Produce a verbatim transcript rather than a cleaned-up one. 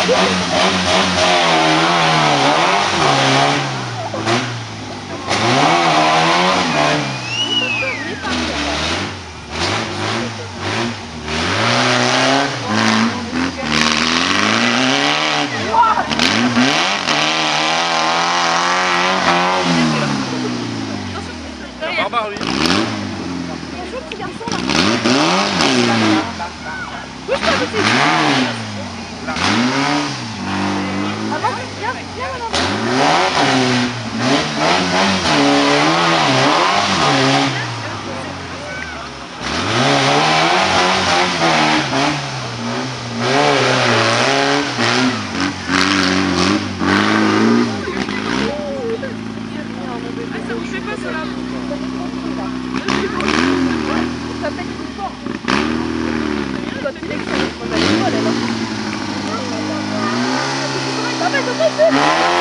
Barbare, lui. Il y a un joli petit garçon là. Bouge-toi, petit. Avance, viens, viens maintenant. Ça vous fait pas ça là? Ça fait du sport. Quand il est que ça va à l'école alors. Ça fait, ça fait,